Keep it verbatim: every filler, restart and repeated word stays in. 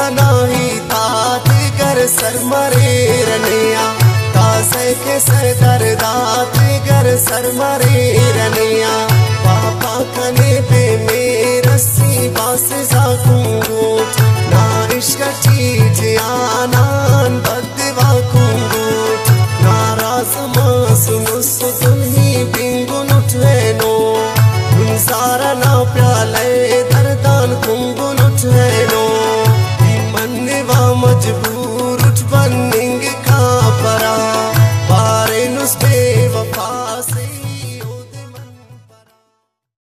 कनाही तात कर सर मरे रनिया तासे के सर दात कर सर मरे रनिया पापा कने पे मेरा सी बास जाकूंगोट ना इश्क चीज आनान बदवा कुंगोट नाराज मास मुस दुल्ही बिंगुन उठवेनो सारा ना प्याले दरदान कुंगुन उठवेनो मनवा मजबूर